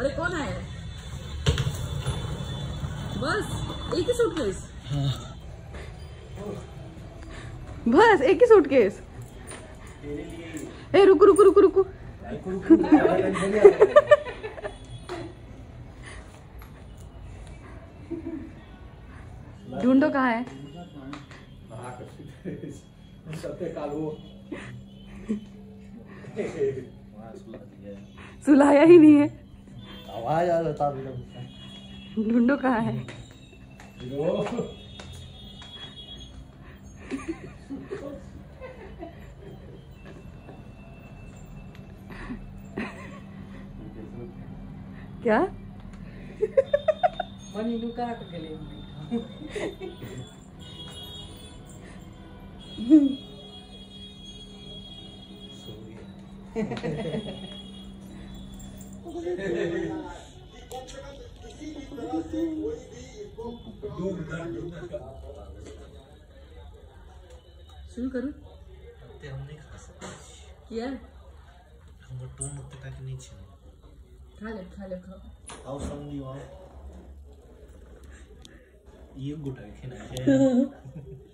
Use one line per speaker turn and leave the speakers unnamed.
अरे कौन आया है? बस एक ही सूटकेस? बस एक ही सूटकेस? ए रुको रुको रुको रुको। ढूंढो कहाँ है? सुलाया ही नहीं है।
आवाज आ रहा था।
ढूंढो कहाँ है? क्या?
मनी लुका के लिए
शुरू करूं?
हम नहीं खा सकते
क्या?
हम टून मत तक नहीं छे।
खा ले खाओ।
आओ समझी आओ। ये गुटा खेना है।